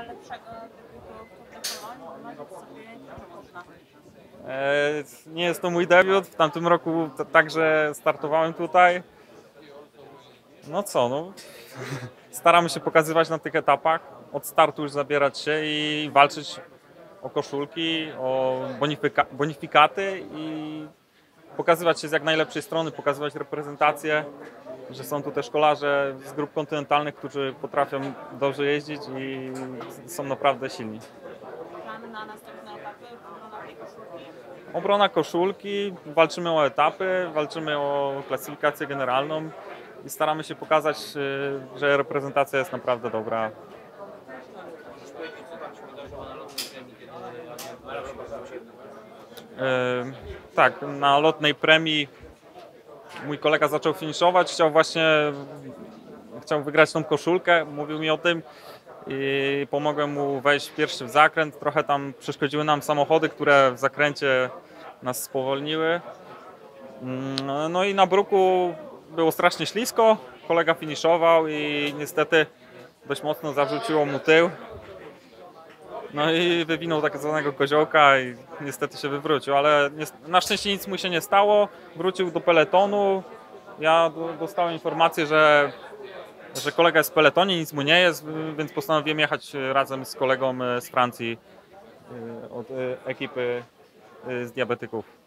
lepszego debiutu w Tour de Pologne, marzyć sobie można. Nie jest to mój debiut, w tamtym roku także startowałem tutaj. No co, no, staramy się pokazywać na tych etapach, od startu już zabierać się i walczyć o koszulki, o bonifikaty i pokazywać się z jak najlepszej strony, pokazywać reprezentację, że są tu też kolarze z grup kontynentalnych, którzy potrafią dobrze jeździć i są naprawdę silni. Plany na następne etapy, obrona tej koszulki. Obrona koszulki, walczymy o etapy, walczymy o klasyfikację generalną i staramy się pokazać, że reprezentacja jest naprawdę dobra. Tak, na lotnej premii mój kolega zaczął finiszować, chciał wygrać tą koszulkę, mówił mi o tym i pomogłem mu wejść pierwszy w zakręt. Trochę tam przeszkodziły nam samochody, które w zakręcie nas spowolniły. No i na bruku było strasznie ślisko, kolega finiszował i niestety dość mocno zawróciło mu tył. No i wywinął tak zwanego koziołka i niestety się wywrócił, ale na szczęście nic mu się nie stało. Wrócił do peletonu. Ja dostałem informację, że kolega jest w peletonie, nic mu nie jest, więc postanowiłem jechać razem z kolegą z Francji od ekipy z diabetyków.